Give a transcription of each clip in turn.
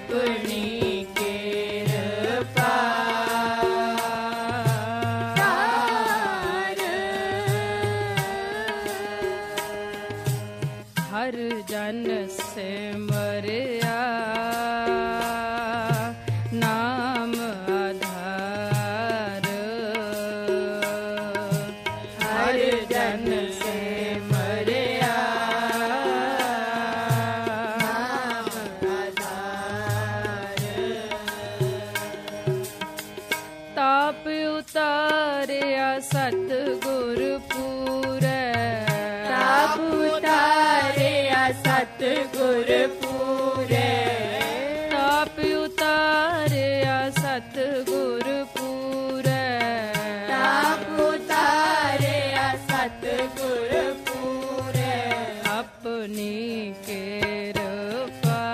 अपनी कृपा तार हर जन से मरिया नाम आधार हर जन से मरिया नाम आधार ताप उतारिया सतगुर पूरे ताप उतारिया सतगुर पूरे ताप उतारिया सतगुर पूरे ताप उतारिया सतगुर पूरे अपनी कृपा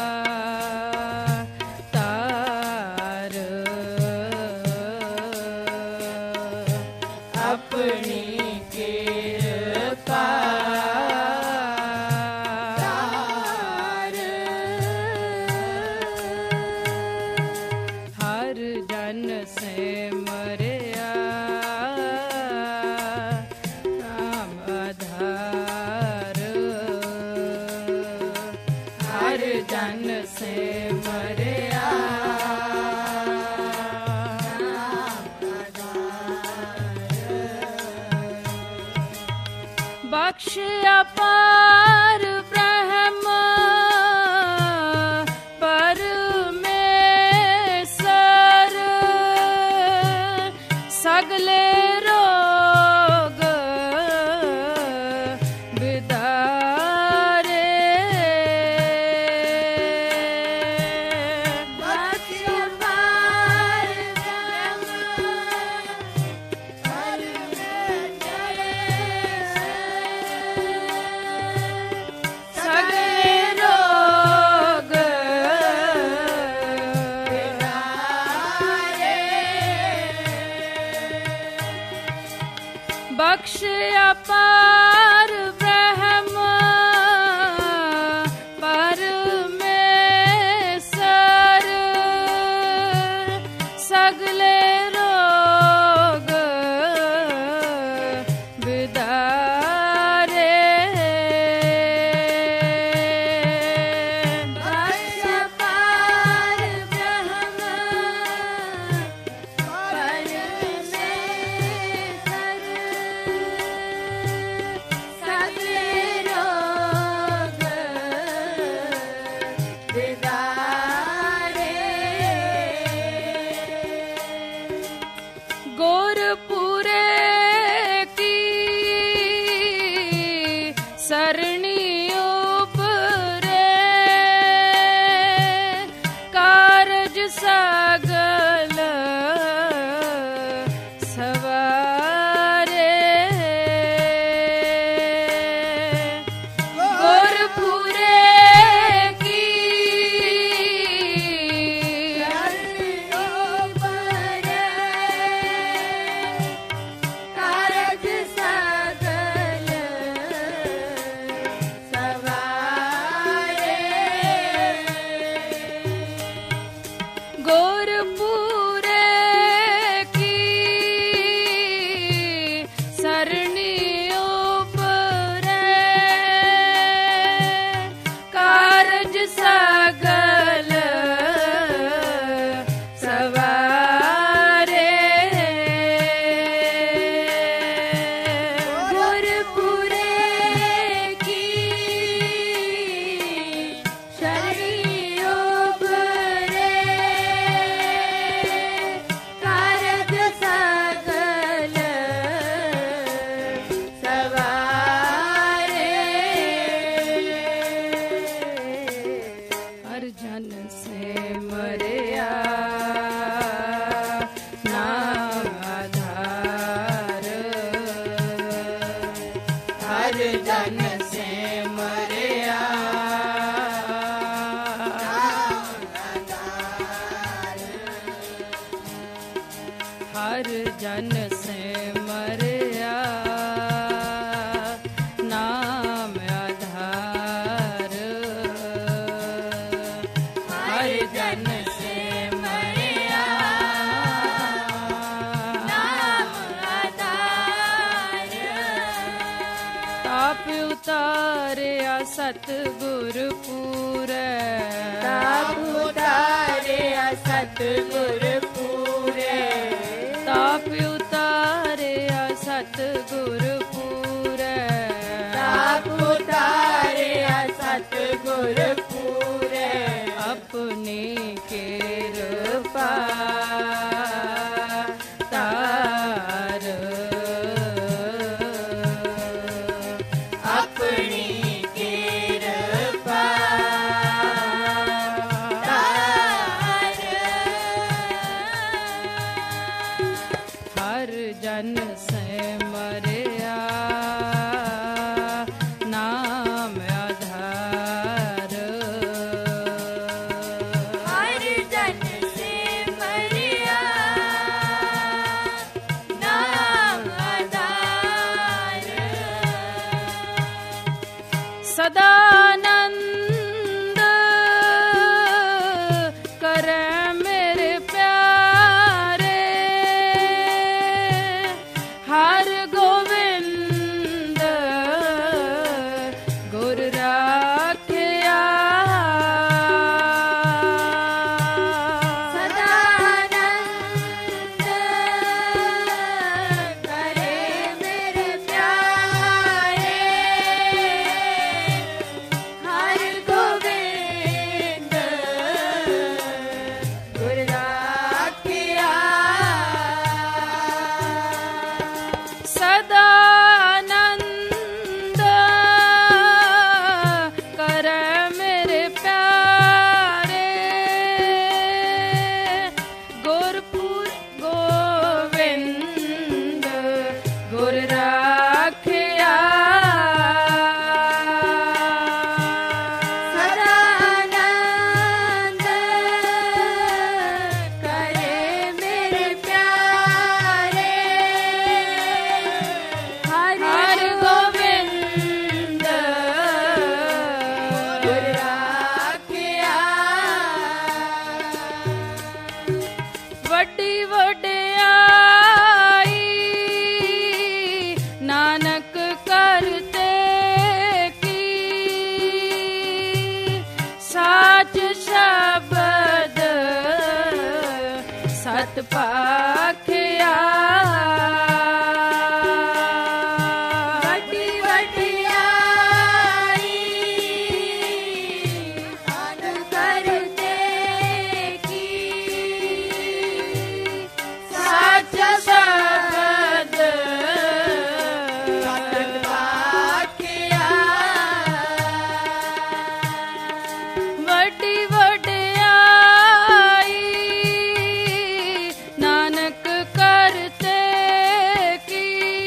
तार अपनी कृपा तार हर जन से मरिया नाम आधार हर जन से मरिया बख्श अपार ब्रह्म परमेश्वर सगले रोग बिदारे बख्श अपार सगले रोग बख्श अपार ब्रह्म परमेश्वर सगले रोग बिदारे बख्श अपार ब्रह्म परमेश्वर सगले रोग बिदारे गोरपुरे की सरणी उपरे कारज सगल सवारे गोरपुरे की कारज सगल सवारे गोरपुरे की सरणी उपरे कारज सगल सवारे गुरपुरे की शरणियों परे कारज सगल सवारे हर जन से मरिया नाम आधार हर जन से मरिया हर जन से मरिया नाम आधार हर जन सिमरिया नाम आधार। ताप उतारिया सतगुर पूरे, ताप उतारिया सतगुर पूरे, ताप उतारिया सतगुर पूरे, ताप उतारिया सतगुर पूरे, अपनी कृपा तार, अपनी कृपा तार। हर जन सिमरिया नाम आधार। हर जन सिमरिया नाम आधार। सदानंद करे मेरे प्यारे, हर गोविंद गुर राखिया। सदानंद करे मेरे प्यारे, हर गोविंद गुर राखिया। सदानंद करे मेरे प्यारे, गुरपुर गोविंद गुर राखिया। सदानंद करे मेरे प्यारे, हर गोविंद गुर राखिया। वड्डी वड्याई नानक करते की, साच शब्द सत पाखिया। वड्डी वड्याई नानक करते की, साच शब्द सत पाखिया। वड्डी वड्याई नानक करते की,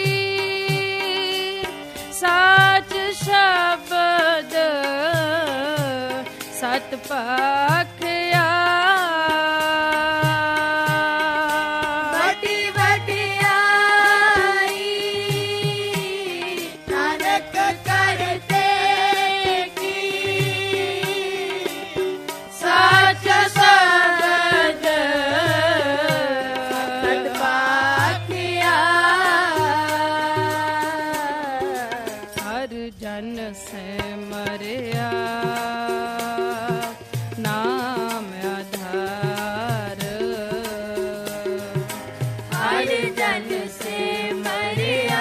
साच शब्द सत पाखिया। वड्डी वड्याई नानक करते की, साच शब्द सत पाखिया। हर जन सिमरिया नाम आधार। हर जन सिमरिया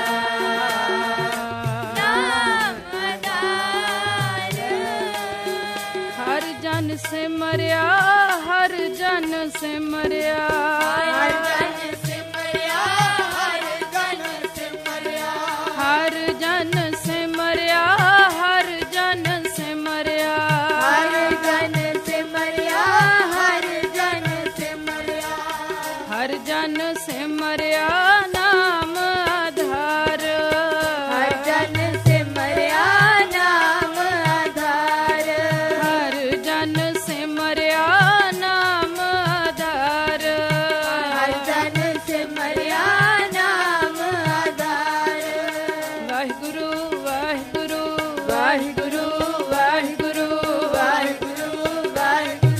नाम आधार। हर जन सिमरिया, हर जन सिमरिया, हर जन सिमरिया, हर जन सिमरिया, हर जन सिमरिया, हर जन सिमरिया, हर जन सिमरिया, हर जन सिमरिया, हर जन सिमरिया नाम आधार। हर जन सिमरिया नाम आधार। हर जन सिमरिया नाम आधार। हर जन सिमरिया नाम आधार। वाहिगुरु वाहिगुरु वाहिगुरु वाहिगुरु वाहिगुरु वाहिगुरु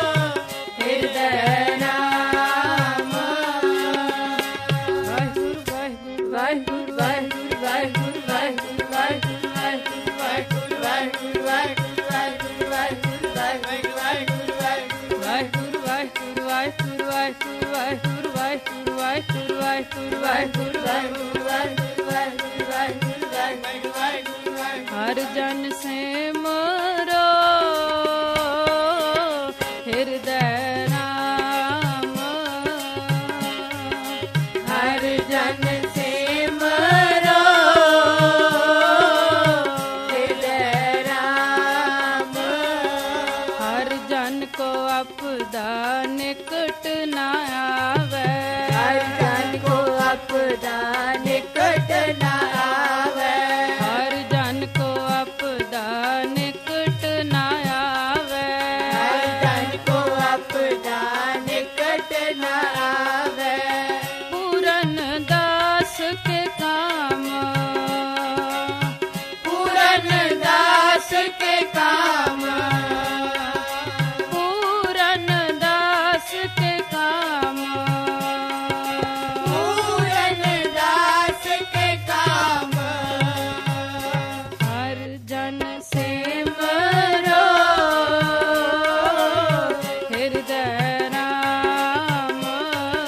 ਵਾਹਿਗੁਰੂ ਹਰ ਜਨ ਸਿਮਰੋ ਹਿਰਦੈ ਨਾਮ ਹਰ ਜਨ ਸਿਮਰੋ ਹਿਰਦੈ ਰਾਮ ਹਰ ਜਨ ਕੋ ਆਪਦਾ ਨਿਕਟ ਨਾ ਆਵੇ ਹਰ ਜਨ ਕੋ ਆਪਦਾ ਨਿਕਟ ਨਾ ਆਵੇ ਹਰ ਜਨ ਕੋ ਆਪਦਾ ਨਿਕਟ ਨਾ ਆਵੇ ਹਰ ਜਨ ਕੋ ਆਪਦਾ ਨਿਕਟ ਨਾ ਆਵੇ ਪੂਰਨ ਦਾਸ ਕੇ ਕਾਮ ਪੂਰਨ ਦਾਸ ਕੇ ਕਾਮ ਪੂਰਨ ਦਾਸ ਕੇ ਕਾਮ ਪੂਰਨ ਦਾਸ ਕੇ ਕਾਮ ਹਰ ਜਨ ਸਿਮਰੋ ਹਿਰਦੈ ਨਾਮ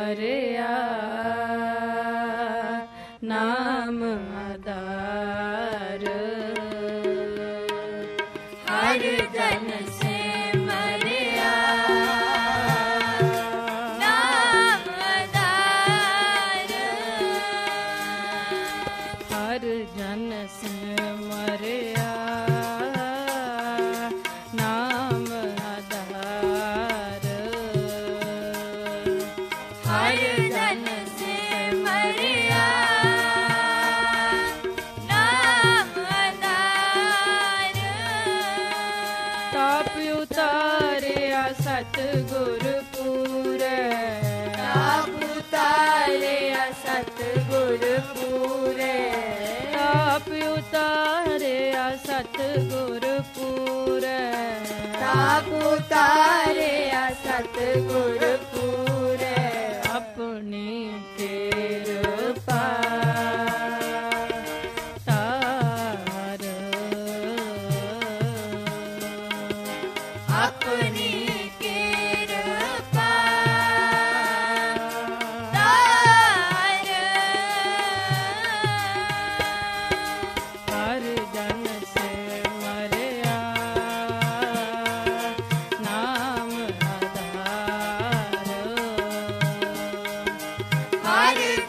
मरिया नाम आधार हर जन से मरिया नाम आधार हर जन से मरिया नाम आधार हर जन से मरिया नाम आधार ताप उतारिया सतगुर पूरे ताप उतारिया सतगुर पूरे ताप उतारिया सतगुर पूरे ताप उतारिया सतगुर पूरे अपनी कृपा तार अपनी कृपा तार हर जन से मरिया नाम आधार हर